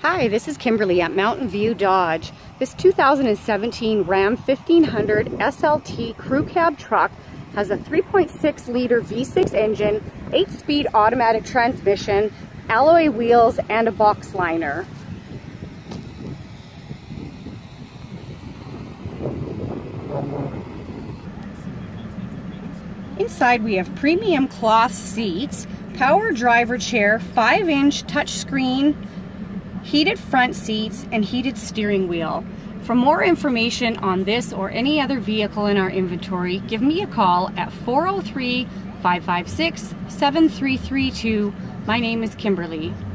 Hi, this is Kimberly at Mountain View Dodge. This 2017 Ram 1500 SLT Crew Cab truck has a 3.6 liter V6 engine, 8-speed automatic transmission, alloy wheels, and a box liner. Inside we have premium cloth seats, power driver chair, 5-inch touchscreen, heated front seats, and heated steering wheel. For more information on this or any other vehicle in our inventory, give me a call at 403-556-7332. My name is Kimberly.